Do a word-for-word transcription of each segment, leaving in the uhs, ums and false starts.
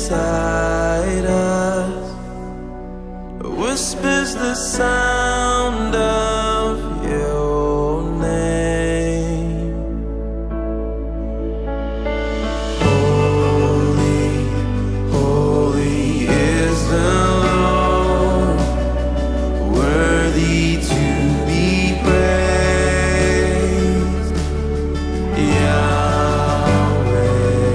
inside us, whispers the sound of your name. Holy, holy is the Lord, worthy to be praised. Yahweh.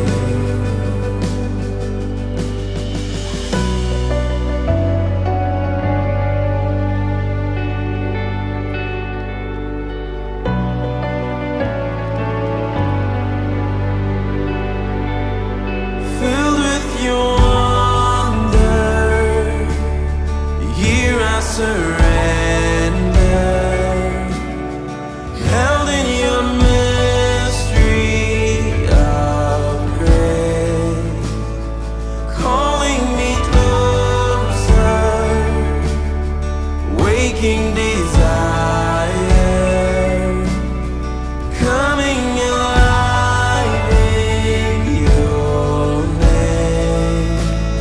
Filled with your wonder, here I surrender. Held in your mystery of grace, calling me closer, waking desire, coming alive in your name.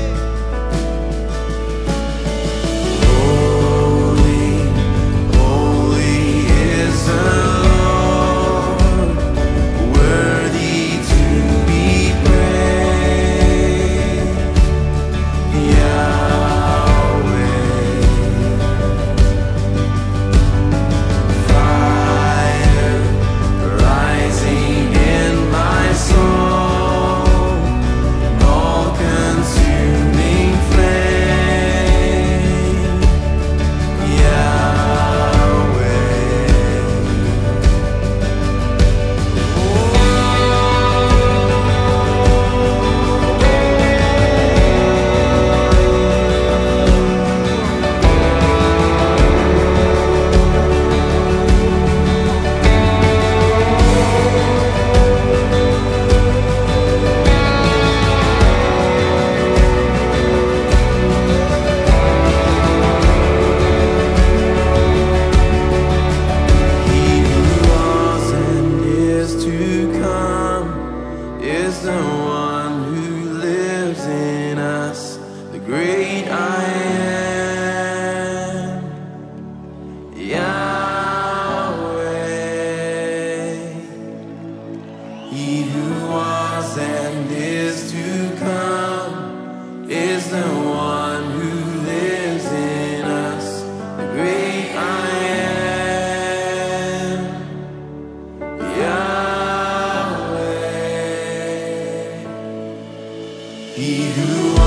Holy, holy is the Lord, worthy to be praised. Yahweh. Fire rising in my soul, all-consuming flame. Yahweh. He who was and is to come is the one who lives in us, the great I am. Yahweh. He who was and is to come is the one who lives in us, the great I am. Yahweh. He who